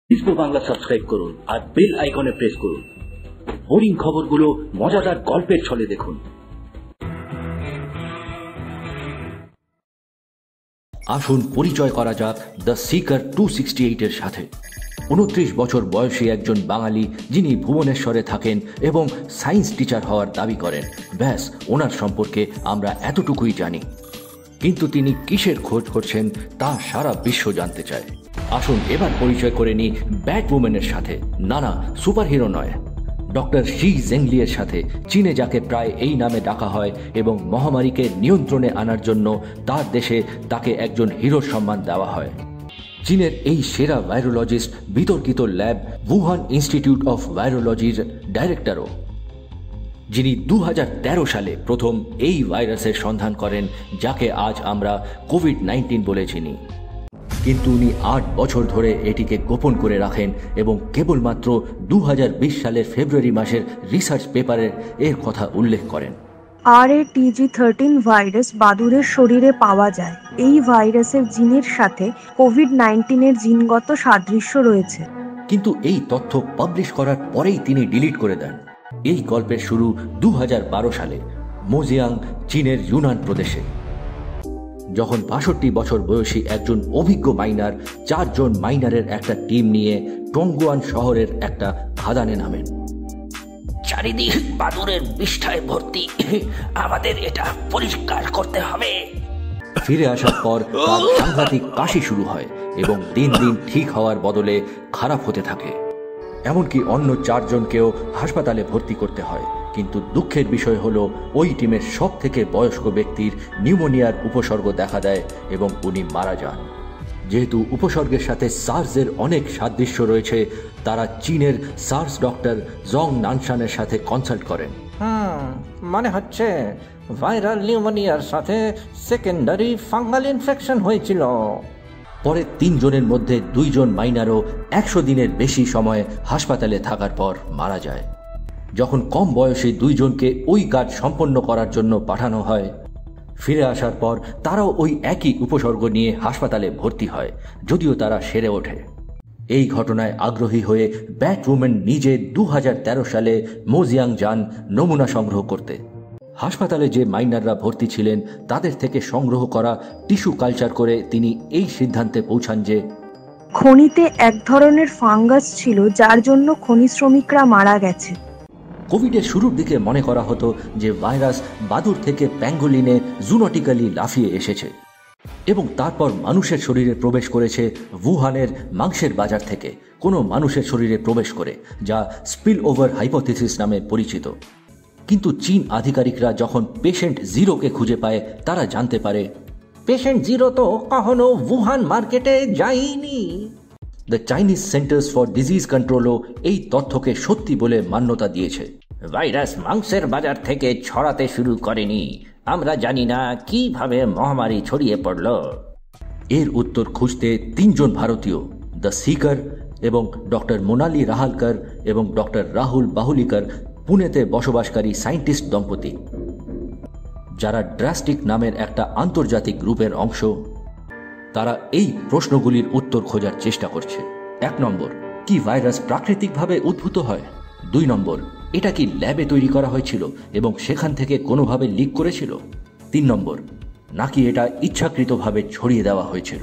ইসবো Bangla subscribe করুন আর bell আইকনে প্রেস করুন। বোরিং খবরগুলো মজাদার গল্পের ছলে দেখুন। আসুন পরিচয় করা যাক দ্য সিকার 268 এর সাথে। 29 বছর বয়সী একজন বাঙালি যিনি ভুবনেশ্বরে থাকেন এবং সায়েন্স টিচার হওয়ার দাবি করেন। ব্যাস, ওনার সম্পর্কে আমরা এতটুকুই জানি, কিন্তু তিনি কিসের খোঁজ করছেন তা সারা বিশ্ব জানতে চায়। আসুন এবার পরিচয় করে নিই ব্যাটউম্যানের সাথে। না, সুপারহিরো নয়, ডক্টর শি জেংলিয়ের সাথে। চীনে যাকে প্রায় এই নামে ডাকা হয় এবং মহামারীকে নিয়ন্ত্রণে আনার জন্য তার দেশে তাকে একজন হিরোর সম্মান দেওয়া হয়। চীনের এই সেরা ভাইরোলজিস্ট বিতর্কিত ল্যাব উহান ইনস্টিটিউট অফ ভাইরোলজির ডাইরেক্টরও, যিনি 2013 সালে প্রথম এই ভাইরাসের সন্ধান করেন যাকে আজ আমরা কোভিড-19 বলে চিনি। কিন্তু উনি 8 বছর ধরে এটিকে গোপন করে রাখেন এবং কেবলমাত্র 2020 সালের ফেব্রুয়ারি মাসের রিসার্চ পেপারে এর কথা উল্লেখ করেন। RATG13 ভাইরাস বাদুড়ের শরীরে পাওয়া যায়। এই ভাইরাসের জিনের সাথে কোভিড-19 এর জিনগত সাদৃশ্য রয়েছে। কিন্তু এই তথ্য পাবলিশ করার পরেই তিনি ডিলিট করে দেন। এই গল্পের শুরু 2012 সালে মোজিয়াং, চীনের ইউনান প্রদেশে, যখন 62 বছর বয়সী একজন অভিজ্ঞ মাইনার 4 জন মাইনারের একটা টিম নিয়ে টংগুয়ান শহরের একটা খাদানে নামেন। চারিদিক বাদুড়ের বিষ্ঠায় ভর্তি, আমাদের এটা পরিষ্কার করতে হবে। ফিরে আসার পর তার সাংঘাতিক কাশি শুরু হয় এবং দিন দিন ঠিক হওয়ার বদলে খারাপ হতে থাকে। এমনকি অন্য 4 জনকেও হাসপাতালে ভর্তি করতে হয়। কিন্তু দুঃখের বিষয় হলো ওই টিমের সব থেকে বয়স্ক ব্যক্তির নিউমোনিয়ার উপসর্গ দেখা দেয় এবং উনি মারা যান। যেহেতু উপসর্গের সাথে সার্সের অনেক সাদৃশ্য রয়েছে, তারা চীনের সার্স ডক্টর জং নানশানের সাথে কনসাল্ট করেন। মনে হচ্ছে ভাইরাল নিউমোনিয়ার সাথে সেকেন্ডারি ফাঙ্গাল ইনফেকশন হয়েছিল। পরে 3 জনের মধ্যে 2 জন মাইনারও 100 দিনের বেশি সময় হাসপাতালে থাকার পর মারা যায়। যখন কম বয়সী 2 জনকে ওই কাজ সম্পন্ন করার জন্য পাঠানো হয়, ফিরে আসার পর তারাও ওই একই উপসর্গ নিয়ে হাসপাতালে ভর্তি হয়, যদিও তারা সেরে ওঠে। এই ঘটনায় আগ্রহী হয়ে ব্যাটউম্যান নিজে 2013 সালে মোজিয়াং যান নমুনা সংগ্রহ করতে। হাসপাতালে যে মাইনাররা ভর্তি ছিলেন তাদের থেকে সংগ্রহ করা টিস্যু কালচার করে তিনি এই সিদ্ধান্তে পৌঁছান যে খনিতে এক ধরনের ফাঙ্গাস ছিল যার জন্য খনি শ্রমিকরা মারা গেছে। কোভিডের শুরুর দিকে মনে করা হতো যে ভাইরাস বাদুড় থেকে প্যাঙ্গোলিনে জুনোটিক্যালি লাফিয়ে এসেছে এবং তারপর মানুষের শরীরে প্রবেশ করেছে উহানের মাংসের বাজার থেকে কোনো মানুষের শরীরে প্রবেশ করে, যা স্পিল ওভার হাইপোথিসিস নামে পরিচিত। কিন্তু চীন আধিকারিকরা যখন পেশেন্ট জিরোকে খুঁজে পায়, তারা জানতে পারে পেশেন্ট জিরো তো কখনো উহান মার্কেটে যায়নি। The Chinese centers for disease কন্ট্রোলও এই তথ্যকে সত্যি বলে মান্যতা দিয়েছে। ভাইরাস মাংসের বাজার থেকে ছড়াতে শুরু করেনি, আমরা জানি না কিভাবে মহামারী ছড়িয়ে পড়ল। এর উত্তর খুঁজতে 3 জন ভারতীয়, দ্য সিকার এবং ডক্টর মোনালি রাহালকার এবং ডক্টর রাহুল বাহুলিকার, পুনেতে বসবাসকারী সায়েন্টিস্ট দম্পতি, যারা ড্রাস্টিক নামের একটা আন্তর্জাতিক গ্রুপের অংশ, তারা এই প্রশ্নগুলির উত্তর খোঁজার চেষ্টা করছে। 1 নম্বর, কি ভাইরাস প্রাকৃতিকভাবে উদ্ভূত হয়? 2 নম্বর, এটা কি ল্যাবে তৈরি করা হয়েছিল এবং সেখান থেকে কোনোভাবে লিক করেছিল? 3 নম্বর, নাকি এটা ইচ্ছাকৃতভাবে ছড়িয়ে দেওয়া হয়েছিল?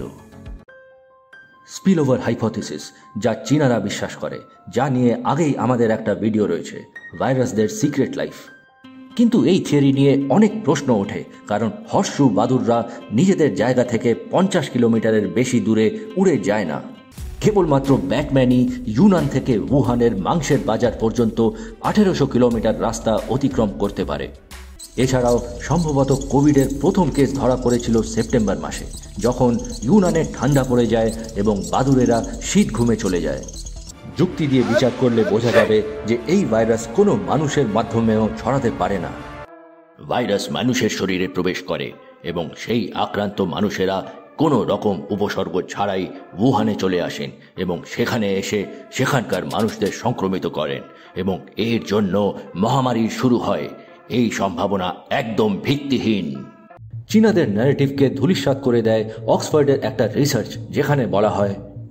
স্পিলওভার হাইপোথিসিস, যা চীনারা বিশ্বাস করে, যা নিয়ে আগেই আমাদের একটা ভিডিও রয়েছে, ভাইরাসদের সিক্রেট লাইফ। কিন্তু এই থিওরি নিয়ে অনেক প্রশ্ন ওঠে, কারণ হর্ষু বাদুড়রা নিজেদের জায়গা থেকে 50 কিলোমিটারের বেশি দূরে উড়ে যায় না। কেবলমাত্র ব্যাটম্যানই ইউনান থেকে উহানের মাংসের বাজার পর্যন্ত 1800 কিলোমিটার রাস্তা অতিক্রম করতে পারে। এছাড়াও সম্ভবত কোভিডের প্রথম কেস ধরা পড়েছিল সেপ্টেম্বর মাসে, যখন ইউনানে ঠান্ডা পড়ে যায় এবং বাদুড়েরা শীত ঘুমে চলে যায়। যুক্তি দিয়ে বিচার করলে বোঝা যাবে যে এই ভাইরাস কোনো মানুষের মাধ্যমেও ছড়াতে পারে না। ভাইরাস মানুষের শরীরে প্রবেশ করে এবং সেই আক্রান্ত মানুষেরা কোনো রকম উপসর্গ ছাড়াই উহানে চলে আসেন এবং সেখানে এসে সেখানকার মানুষদের সংক্রমিত করেন এবং এর জন্য মহামারী শুরু হয়। এই সম্ভাবনা একদম ভিত্তিহীন। চীনাদের ন্যারেটিভকে ধূলিসাৎ করে দেয় অক্সফোর্ডের একটা রিসার্চ, যেখানে বলা হয়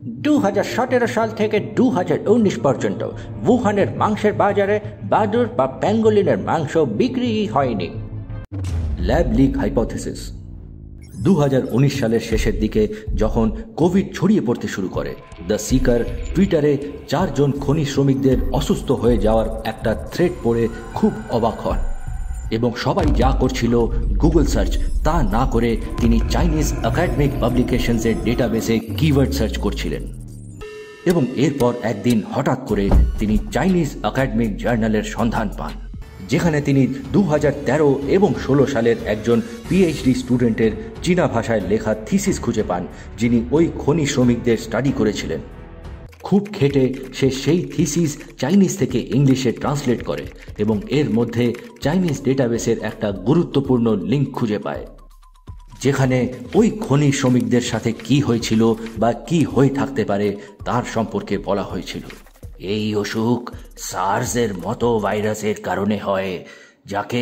2017 সাল থেকে 2019 পর্যন্ত উহানের মাংসের বাজারে বাদুর বা প্যাঙ্গোলিনের মাংস বিক্রি হয়নি। Lab leak hypothesis. 2019 সালের শেষের দিকে যখন কোভিড ছড়িয়ে পড়তে শুরু করে, দ্য সিকার টুইটারে 4 জন খনি শ্রমিকদের অসুস্থ হয়ে যাওয়ার একটা থ্রেড পড়ে খুব অবাক হন এবং সবাই যা করছিল গুগল সার্চ তা না করে তিনি চাইনিজ একাডেমিক পাবলিকেশনসের ডেটাবেসে কিওয়ার্ড সার্চ করছিলেন এবং এরপর একদিন হঠাৎ করে তিনি চাইনিজ একাডেমিক জার্নালের সন্ধান পান, যেখানে তিনি 2013 এবং 16 সালের একজন পিএইচডি স্টুডেন্টের চীনা ভাষায় লেখা থিসিস খুঁজে পান, যিনি ওই খনি শ্রমিকদের স্টাডি করেছিলেন। খুব খেটে সে সেই থিসিস চাইনিজ থেকে ইংলিশে ট্রান্সলেট করে এবং এর মধ্যে চাইনিজ ডেটাবেসের একটা গুরুত্বপূর্ণ লিঙ্ক খুঁজে পায়, যেখানে ওই খনি শ্রমিকদের সাথে কি হয়েছিল বা কি হয়ে থাকতে পারে তার সম্পর্কে বলা হয়েছিল। এই অসুখ সার্সের মতো ভাইরাসের কারণে হয়, যাকে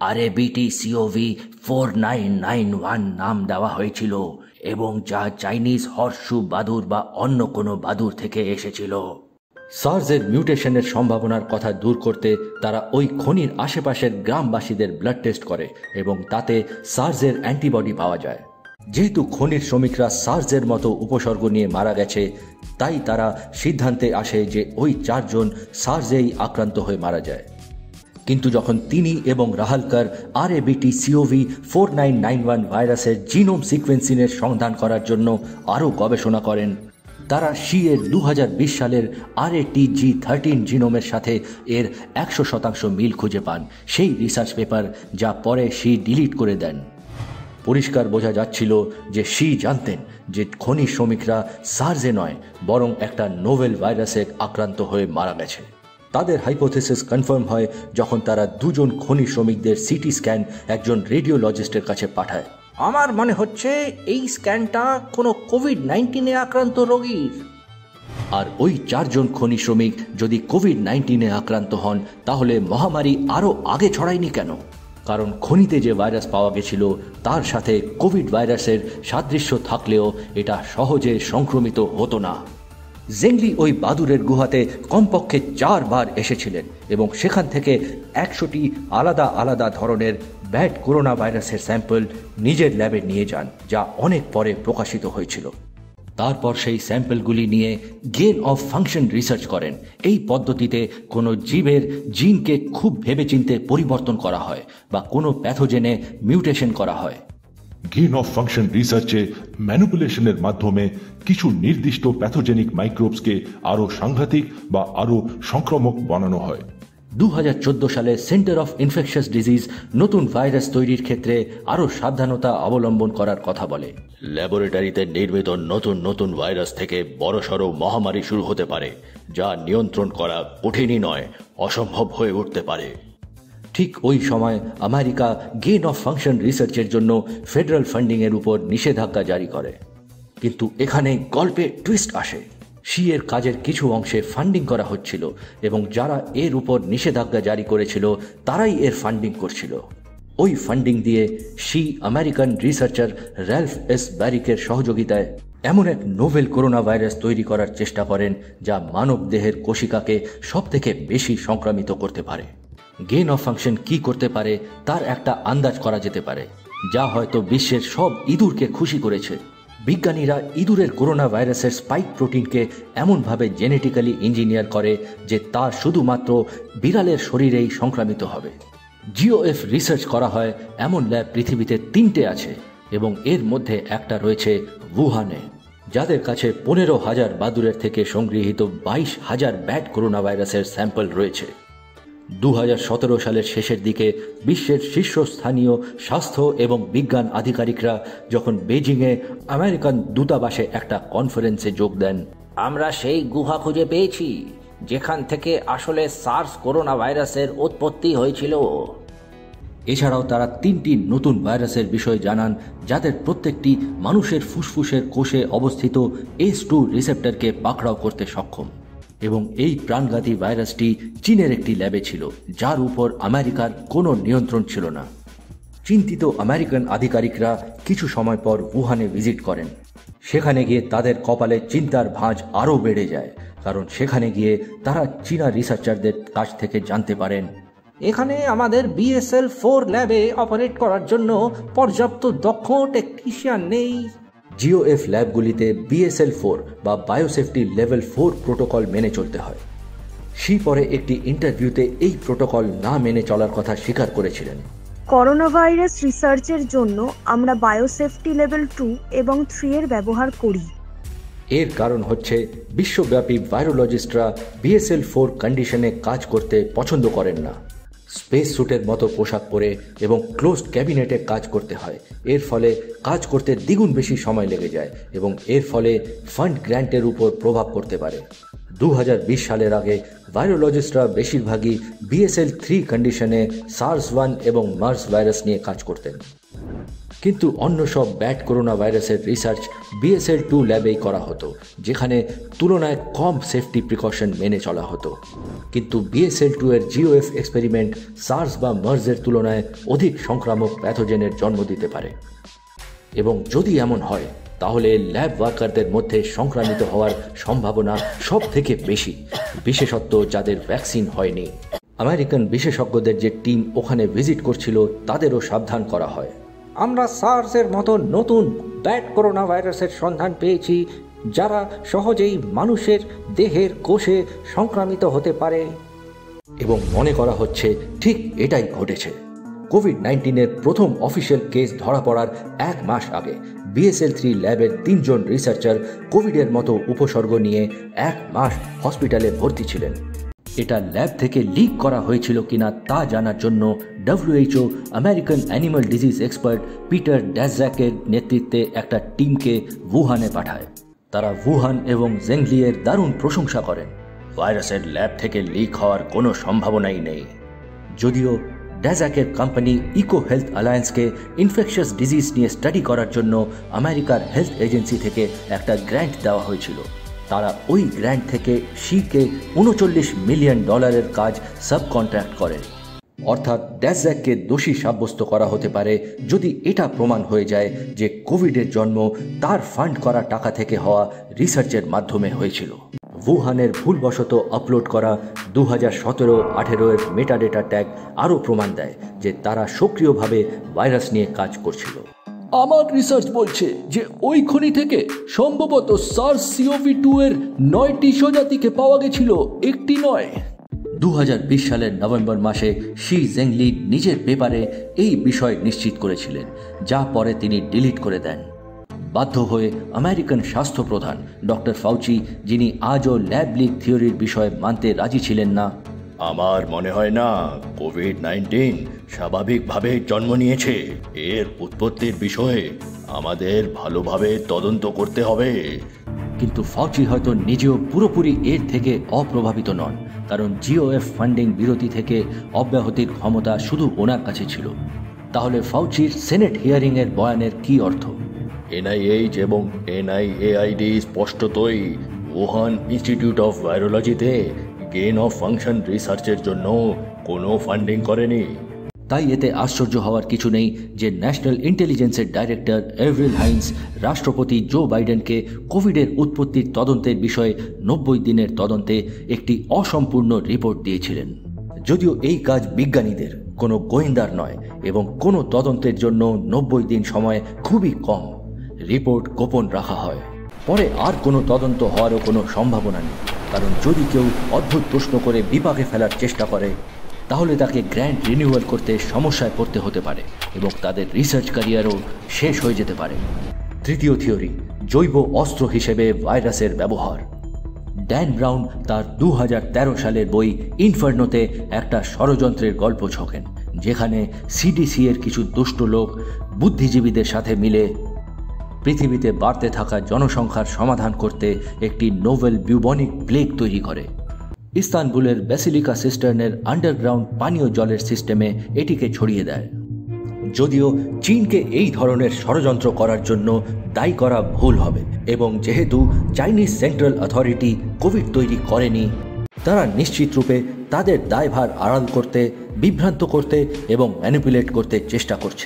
RABT-CoV-4991 নাম দেওয়া হয়েছিল এবং যা চাইনিজ হর্সু বাদুর বা অন্য কোনো বাদুর থেকে এসেছিল। সার্সের মিউটেশনের সম্ভাবনার কথা দূর করতে তারা ওই খনির আশেপাশের গ্রামবাসীদের ব্লাড টেস্ট করে এবং তাতে সার্সের অ্যান্টিবডি পাওয়া যায়। যেহেতু খনির শ্রমিকরা সার্সের মতো উপসর্গ নিয়ে মারা গেছে, তাই তারা সিদ্ধান্তে আসে যে ওই 4 জন সার্সেই আক্রান্ত হয়ে মারা যায়। কিন্তু যখন তিনি এবং রাহালকার RABT-CoV-4991 ভাইরাসের জিনোম সিকোয়েন্সিংয়ের সন্ধান করার জন্য আরও গবেষণা করেন, তারা এর 2020 সালের RATG13 জিনোমের সাথে এর 100% মিল খুঁজে পান, সেই রিসার্চ পেপার যা পরে ডিলিট করে দেন। পরিষ্কার বোঝা যাচ্ছিল যে জানতেন যে খনি শ্রমিকরা সার্সে নয় বরং একটা নোভেল ভাইরাসে আক্রান্ত হয়ে মারা গেছে। তাদের হাইপোথিসিস কনফার্ম হয় যখন তারা 2 জন খনি শ্রমিকদের সিটি স্ক্যান একজন রেডিওলজিস্টের কাছে পাঠায়। আমার মনে হচ্ছে এই স্ক্যানটা কোনো কোভিড-19 আক্রান্ত রোগীর। আর ওই 4 জন খনি শ্রমিক যদি কোভিড-19 আক্রান্ত হন, তাহলে মহামারী আরও আগে ছড়ায়নি কেন? কারণ খনিতে যে ভাইরাস পাওয়া গেছিল তার সাথে কোভিড ভাইরাসের সাদৃশ্য থাকলেও এটা সহজে সংক্রমিত হতো না। জেংলি ওই বাদুরের গুহাতে কমপক্ষে 4 বার এসেছিলেন এবং সেখান থেকে 100টি আলাদা আলাদা ধরনের ব্যাড করোনা ভাইরাসের স্যাম্পল নিজের ল্যাবে নিয়ে যান, যা অনেক পরে প্রকাশিত হয়েছিল। তারপর সেই স্যাম্পলগুলি নিয়ে গেইন অফ ফাংশন রিসার্চ করেন। এই পদ্ধতিতে কোনো জীবের জিনকে খুব ভেবেচিন্তে পরিবর্তন করা হয় বা কোনো প্যাথোজেনে মিউটেশন করা হয়। গেইন অফ ফাংশন রিসার্চে ম্যানিপুলেশনের মাধ্যমে কিছু নির্দিষ্ট প্যাথোজেনিক মাইক্রোবসকে আরও সাংঘাতিক বা আরও সংক্রামক বানানো হয়। 2014 সালে সেন্টার অফ ইনফেকশাস ডিজিজ নতুন ভাইরাস তৈরির ক্ষেত্রে আরও সাবধানতা অবলম্বন করার কথা বলে। ল্যাবরেটরিতে নির্মিত নতুন নতুন ভাইরাস থেকে বড়সড় মহামারী শুরু হতে পারে, যা নিয়ন্ত্রণ করা কঠিনই নয়, অসম্ভব হয়ে উঠতে পারে। ঠিক ওই সময় আমেরিকা গেইন অফ ফাংশন রিসার্চের জন্য ফেডারেল ফান্ডিংয়ের উপর নিষেধাজ্ঞা জারি করে। কিন্তু এখানে গল্পে টুইস্ট আসে। এর কাজের কিছু অংশে ফান্ডিং করা হচ্ছিল এবং যারা এর উপর নিষেধাজ্ঞা জারি করেছিল তারাই এর ফান্ডিং করছিল। ওই ফান্ডিং দিয়ে আমেরিকান রিসার্চার র্যালফ এস ব্যারিকের সহযোগিতায় এমন এক নোভেল করোনা ভাইরাস তৈরি করার চেষ্টা করেন যা মানব দেহের কোশিকাকে সবথেকে বেশি সংক্রামিত করতে পারে। গেইন অফ ফাংশন কি করতে পারে তার একটা আন্দাজ করা যেতে পারে, যা হয়তো বিশ্বের সব ইঁদুরকে খুশি করেছে। বিজ্ঞানীরা ইঁদুরের করোনা ভাইরাসের স্পাইক প্রোটিনকে এমনভাবে জেনেটিক্যালি ইঞ্জিনিয়ার করে যে তা শুধুমাত্র বিড়ালের শরীরেই সংক্রামিত হবে। জিওএফ রিসার্চ করা হয় এমন ল্যাব পৃথিবীতে 3টে আছে এবং এর মধ্যে একটা রয়েছে উহানে, যাদের কাছে 15,000 বাদুরের থেকে সংগৃহীত 22,000 ব্যাড করোনা ভাইরাসের স্যাম্পল রয়েছে। 2017 সালের শেষের দিকে বিশ্বের শীর্ষস্থানীয় স্বাস্থ্য এবং বিজ্ঞান আধিকারিকরা যখন বেজিংয়ে আমেরিকান দূতাবাসে একটা কনফারেন্সে যোগ দেন, আমরা সেই গুহা খুঁজে পেয়েছি যেখান থেকে আসলে সার্স করোনা ভাইরাসের উৎপত্তি হয়েছিল। এছাড়াও তারা 3টি নতুন ভাইরাসের বিষয়ে জানান, যাদের প্রত্যেকটি মানুষের ফুসফুসের কোষে অবস্থিত ACE2 রিসেপ্টরকে পাকড়াও করতে সক্ষম। এবং এই প্রাণঘাতী ভাইরাসটি চীনের একটি ল্যাবে ছিল, যার উপর আমেরিকার কোনো নিয়ন্ত্রণ ছিল না। চিন্তিত আমেরিকান আধিকারিকরা কিছু সময় পর উহানে ভিজিট করেন। সেখানে গিয়ে তাদের কপালে চিন্তার ভাঁজ আরও বেড়ে যায়, কারণ সেখানে গিয়ে তারা চীনা রিসার্চারদের কাছ থেকে জানতে পারেন এখানে আমাদের BSL-4 ল্যাবে অপারেট করার জন্য পর্যাপ্ত দক্ষ টেকনিশিয়ান নেই। GOF ল্যাবগুলিতে BSL-4 বা বায়োসেফটি লেভেল 4 প্রোটোকল মেনে চলতে হয়। শি পরে একটি ইন্টারভিউতে এই প্রোটোকল না মেনে চলার কথা স্বীকার করেছিলেন। করোনা ভাইরাস রিসার্চের জন্য আমরা বায়োসেফটি লেভেল 2 এবং 3 এর ব্যবহার করি। এর কারণ হচ্ছে বিশ্বব্যাপী ভাইরোলজিস্টরা BSL-4 কন্ডিশনে কাজ করতে পছন্দ করেন না। স্পেস স্যুটের মতো পোশাক পরে এবং ক্লোজড ক্যাবিনেটে কাজ করতে হয়। এর ফলে কাজ করতে দ্বিগুণ বেশি সময় লেগে যায় এবং এর ফলে ফান্ড গ্র্যান্টের উপর প্রভাব পড়তে পারে। 2020 সালের আগে ভাইরোলজিস্টরা বেশিরভাগই BSL-3 কন্ডিশনে SARS-1 এবং মার্স ভাইরাস নিয়ে কাজ করতেন, কিন্তু অন্য সব ব্যাড করোনা ভাইরাসের রিসার্চ BSL-2 ল্যাবেই করা হতো, যেখানে তুলনায় কম সেফটি প্রিকশন মেনে চলা হতো। কিন্তু BSL-2 এর GOF এক্সপেরিমেন্ট সার্স বা মার্সের তুলনায় অধিক সংক্রামক প্যাথোজেনের জন্ম দিতে পারে, এবং যদি এমন হয় তাহলে ল্যাব ওয়ার্কারদের মধ্যে সংক্রামিত হওয়ার সম্ভাবনা সব থেকে বেশি, বিশেষত যাদের ভ্যাকসিন হয়নি। আমেরিকান বিশেষজ্ঞদের যে টিম ওখানে ভিজিট করছিল তাদেরও সাবধান করা হয়। আমরা সার্সের মতো নতুন ব্যাড করোনা ভাইরাসের সন্ধান পেয়েছি, যারা সহজেই মানুষের দেহের কোষে সংক্রামিত হতে পারে, এবং মনে করা হচ্ছে ঠিক এটাই ঘটেছে। কোভিড-19 প্রথম অফিসিয়াল কেস ধরা পড়ার 1 মাস আগে BSL-3 ল্যাবের 3 জন রিসার্চার কোভিডের মতো উপসর্গ নিয়ে 1 মাস হসপিটালে ভর্তি ছিলেন। এটা ল্যাব থেকে লিক করা হয়েছিল কিনা তা জানার জন্য WHO American animal disease expert Peter ড্যাজাকের নেতৃত্বে একটা টিমকে উহানে পাঠায়। তারা উহান এবং জেংলিয়ের দারুণ প্রশংসা করেন। ভাইরাসের ল্যাব থেকে লিক হওয়ার কোনো সম্ভাবনাই নেই। যদিও ড্যাজাকের কোম্পানি ইকো হেলথ অ্যালায়েন্সকে ইনফেকশাস ডিজিজ নিয়ে স্টাডি করার জন্য আমেরিকার হেলথ এজেন্সি থেকে একটা গ্র্যান্ট দেওয়া হয়েছিল। তারা ওই গ্র্যান্ট থেকে শিকে $39 মিলিয়ন কাজ সাব কন্ট্রাক্ট করেন। অর্থাৎ ড্যাজাককে দোষী সাব্যস্ত করা হতে পারে যদি এটা প্রমাণ হয়ে যায় যে কোভিডের জন্ম তার ফান্ড করা টাকা থেকে হওয়া রিসার্চের মাধ্যমে হয়েছিল। উহানের ভুলবশত আপলোড করা 2017-18 এর মেটাডেটা ট্যাগ আরও প্রমাণ দেয় যে তারা সক্রিয়ভাবে ভাইরাস নিয়ে কাজ করছিল। আমার রিসার্চ বলছে যে ওই খনি থেকে সম্ভবত SARS-CoV-2 এর 9টি প্রজাতিকে পাওয়া গেছিল, একটি নয়। 2020 সালের নভেম্বর মাসে শি জেংলি নিজের পেপারে এই বিষয় নিশ্চিত করেছিলেন, যা পরে তিনি ডিলিট করে দেন। বাধ্য হয়ে আমেরিকান স্বাস্থ্য প্রধান ডক্টর ফাউচি, যিনি আজও ল্যাব লিক থিওরির বিষয়ে মানতে রাজি ছিলেন না, আমার মনে হয় না কোভিড-19 স্বাভাবিকভাবে জন্ম নিয়েছে। এর উৎপত্তির বিষয়ে আমাদের ভালোভাবে তদন্ত করতে হবে। কিন্তু ফাউচি হয়তো নিজেও পুরোপুরি এর থেকে অপ্রভাবিত নন, কারণ GOF ফান্ডিং বিরতি থেকে অব্যাহতির ক্ষমতা শুধু ওনার কাছে ছিল। তাহলে ফাউচির সেনেট হিয়ারিংয়ের বয়ানের কি অর্থ? NIH এবং NIAID স্পষ্টতই উহান ইনস্টিটিউট অফ ভাইরোলজিতে গেইন অফ ফাংশন রিসার্চের জন্য কোনো ফান্ডিং করেনি। তাই এতে আশ্চর্য হওয়ার কিছু নেই যে ন্যাশনাল ইন্টেলিজেন্সের ডাইরেক্টর এভরিল হাইন্স রাষ্ট্রপতি জো বাইডেনকে কোভিডের উৎপত্তির তদন্তের বিষয়ে 90 দিনের তদন্তে একটি অসম্পূর্ণ রিপোর্ট দিয়েছিলেন। যদিও এই কাজ বিজ্ঞানীদের, কোনো গোয়েন্দার নয়, এবং কোনো তদন্তের জন্য 90 দিন সময় খুবই কম। রিপোর্ট গোপন রাখা হয়। পরে আর কোনো তদন্ত হওয়ারও কোনো সম্ভাবনা নেই, কারণ যদি কেউ অদ্ভুত প্রশ্ন করে বিপাকে ফেলার চেষ্টা করে তাহলে তাকে গ্র্যান্ট রিনিউয়াল করতে সমস্যায় পড়তে হতে পারে এবং তাদের রিসার্চ ক্যারিয়ারও শেষ হয়ে যেতে পারে। তৃতীয় থিওরি, জৈব অস্ত্র হিসেবে ভাইরাসের ব্যবহার। ড্যান ব্রাউন তার 2013 সালের বই ইনফার্নোতে একটা ষড়যন্ত্রের গল্প ছকেন, যেখানে CDC এর কিছু দুষ্ট লোক বুদ্ধিজীবীদের সাথে মিলে পৃথিবীতে বাড়তে থাকা জনসংখ্যার সমাধান করতে একটি নোভেল বিউবনিক প্লেগ তৈরি করে। ইস্তানবুলের ব্যাসিলিকা সিস্টার্নের আন্ডারগ্রাউন্ড পানীয় জলের সিস্টেমে এটিকে ছড়িয়ে দেয়। যদিও চীনকে এই ধরনের ষড়যন্ত্র করার জন্য দায়ী করা ভুল হবে, এবং যেহেতু চাইনিজ সেন্ট্রাল অথরিটি কোভিড তৈরি করেনি, তারা নিশ্চিত রূপে তাদের দায়ভার আড়াল করতে, বিভ্রান্ত করতে এবং ম্যানিপুলেট করতে চেষ্টা করছে।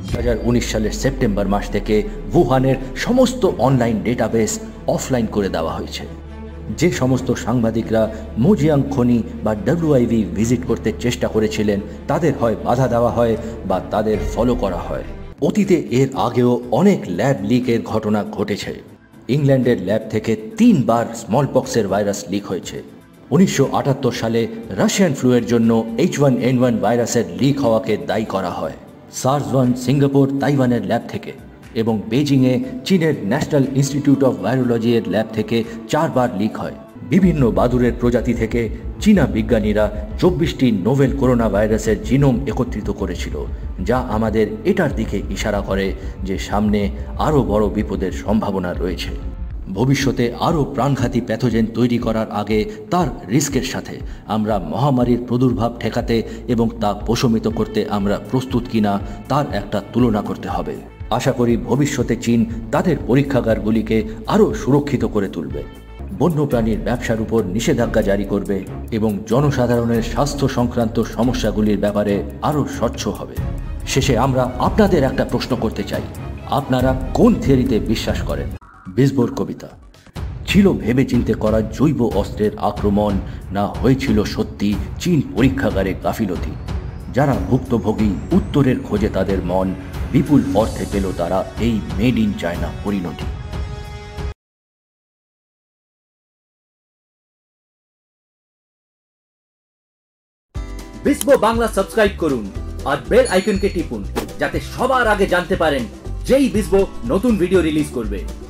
2019 সালের সেপ্টেম্বর মাস থেকে উহানের সমস্ত অনলাইন ডেটাবেস অফলাইন করে দেওয়া হয়েছে। যে সমস্ত সাংবাদিকরা মোজিয়াং খনি বা WIV ভিজিট করতে চেষ্টা করেছিলেন তাদের হয় বাধা দেওয়া হয় বা তাদের ফলো করা হয়। অতীতে এর আগেও অনেক ল্যাব লিকের ঘটনা ঘটেছে। ইংল্যান্ডের ল্যাব থেকে 3 বার স্মলপক্সের ভাইরাস লিক হয়েছে। 1978 সালে রাশিয়ান ফ্লুয়ের জন্য H1N1 ভাইরাসের লিক হওয়াকে দায়ী করা হয় SARS-1 সিঙ্গাপুর তাইওয়ানের ল্যাব থেকে, এবং বেজিংয়ে চীনের ন্যাশনাল ইনস্টিটিউট অফ ভাইরোলজি এর ল্যাব থেকে 4 বার লিক হয়। বিভিন্ন বাদুড়ের প্রজাতি থেকে চীনা বিজ্ঞানীরা 24টি নোভেল করোনা ভাইরাসের জিনোম একত্রিত করেছিল, যা আমাদের এটার দিকে ইশারা করে যে সামনে আরও বড় বিপদের সম্ভাবনা রয়েছে। ভবিষ্যতে আরও প্রাণঘাতী প্যাথোজেন তৈরি করার আগে তার রিস্কের সাথে আমরা মহামারীর প্রাদুর্ভাব ঠেকাতে এবং তা প্রশমিত করতে আমরা প্রস্তুত কিনা তার একটা তুলনা করতে হবে। আশা করি ভবিষ্যতে চীন তাদের পরীক্ষাগারগুলিকে আরও সুরক্ষিত করে তুলবে, বন্যপ্রাণীর ব্যবসার উপর নিষেধাজ্ঞা জারি করবে এবং জনসাধারণের স্বাস্থ্য সংক্রান্ত সমস্যাগুলির ব্যাপারে আরও স্বচ্ছ হবে। শেষে আমরা আপনাদের একটা প্রশ্ন করতে চাই, আপনারা কোন থিওরিতে বিশ্বাস করেন? বিসবোর কবিতা ছিল ভেবেচিন্তে করা জৈব অস্ত্রের আক্রমণ, না হয়েছিল সত্যি চীন পরীক্ষাগারে গাফিলতি? যারা ভুক্তভোগী উত্তরের খোঁজে তাদের মন, বিপুল অর্থে পেল তারা এই মেড ইন চায়না পরিণতি। বিসবো বাংলা সাবস্ক্রাইব করুন আর বেল আইকনকে টিপুন যাতে সবার আগে জানতে পারেন যেই বিসবো নতুন ভিডিও রিলিজ করবে।